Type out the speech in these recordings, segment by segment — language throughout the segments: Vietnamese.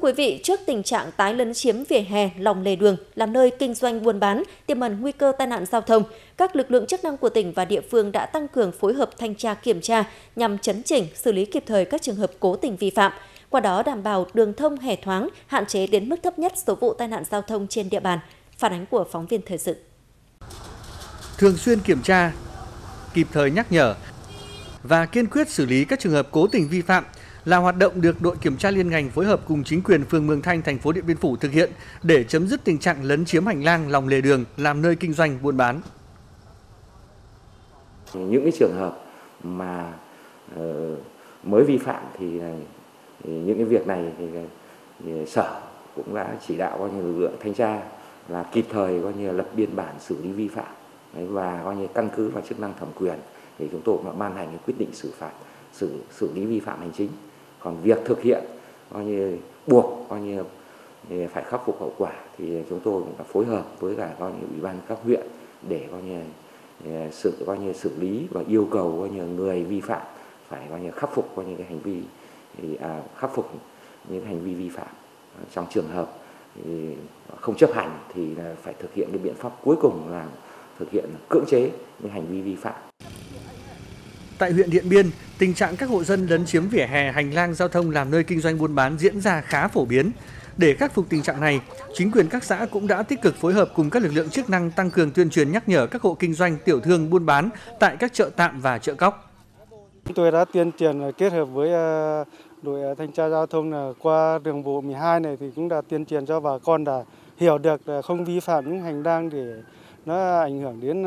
quý vị, trước tình trạng tái lấn chiếm vỉa hè, lòng lề đường làm nơi kinh doanh buôn bán, tiềm ẩn nguy cơ tai nạn giao thông, các lực lượng chức năng của tỉnh và địa phương đã tăng cường phối hợp thanh tra kiểm tra nhằm chấn chỉnh, xử lý kịp thời các trường hợp cố tình vi phạm. Qua đó đảm bảo đường thông hẻ thoáng, hạn chế đến mức thấp nhất số vụ tai nạn giao thông trên địa bàn. Phản ánh của phóng viên thời sự. Thường xuyên kiểm tra, kịp thời nhắc nhở và kiên quyết xử lý các trường hợp cố tình vi phạm là hoạt động được đội kiểm tra liên ngành phối hợp cùng chính quyền phường Mường Thanh, thành phố Điện Biên Phủ thực hiện để chấm dứt tình trạng lấn chiếm hành lang lòng lề đường làm nơi kinh doanh buôn bán. Những cái trường hợp mà mới vi phạm thì những cái việc này thì sở cũng đã chỉ đạo coi như lực lượng thanh tra là kịp thời coi như lập biên bản xử lý vi phạm và coi như căn cứ vào chức năng thẩm quyền thì chúng tôi cũng ban hành cái quyết định xử phạt xử lý vi phạm hành chính. Còn việc thực hiện coi như buộc coi như phải khắc phục hậu quả thì chúng tôi cũng đã phối hợp với cả coi như ủy ban các huyện để coi như xử lý và yêu cầu coi như người vi phạm phải coi như khắc phục coi như cái hành vi khắc phục những hành vi vi phạm. Trong trường hợp không chấp hành thì phải thực hiện cái biện pháp cuối cùng là thực hiện cưỡng chế những hành vi vi phạm. Tại huyện Điện Biên, tình trạng các hộ dân lấn chiếm vỉa hè, hành lang giao thông làm nơi kinh doanh buôn bán diễn ra khá phổ biến. Để khắc phục tình trạng này, chính quyền các xã cũng đã tích cực phối hợp cùng các lực lượng chức năng tăng cường tuyên truyền nhắc nhở các hộ kinh doanh tiểu thương buôn bán tại các chợ tạm và chợ cóc. Chúng tôi đã tuyên truyền kết hợp với đội thanh tra giao thông là qua đường bộ 12 này thì cũng đã tuyên truyền cho bà con là hiểu được là không vi phạm những hành lang để nó ảnh hưởng đến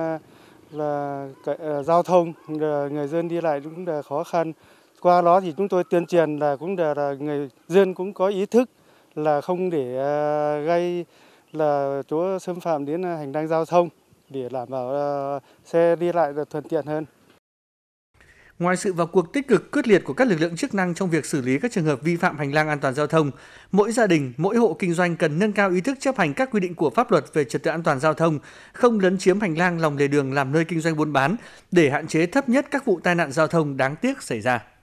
giao thông, người dân đi lại cũng là khó khăn. Qua đó thì chúng tôi tuyên truyền là cũng là người dân cũng có ý thức là không để gây là chỗ xâm phạm đến hành lang giao thông để đảm bảo xe đi lại được thuận tiện hơn. Ngoài sự vào cuộc tích cực quyết liệt của các lực lượng chức năng trong việc xử lý các trường hợp vi phạm hành lang an toàn giao thông, mỗi gia đình, mỗi hộ kinh doanh cần nâng cao ý thức chấp hành các quy định của pháp luật về trật tự an toàn giao thông, không lấn chiếm hành lang lòng lề đường làm nơi kinh doanh buôn bán để hạn chế thấp nhất các vụ tai nạn giao thông đáng tiếc xảy ra.